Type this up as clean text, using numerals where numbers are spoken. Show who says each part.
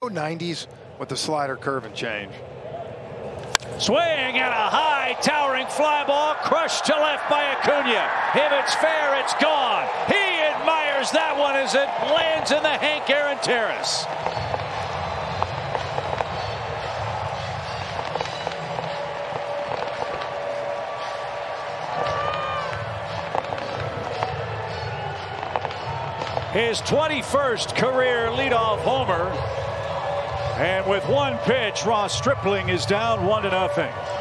Speaker 1: 90s with the slider, curve, and change.
Speaker 2: Swing and a high towering fly ball crushed to left by Acuña. If it's fair, it's gone. He admires that one as it lands in the Hank Aaron Terrace. His 21st career leadoff homer. And with one pitch, Ross Stripling is down 1-0.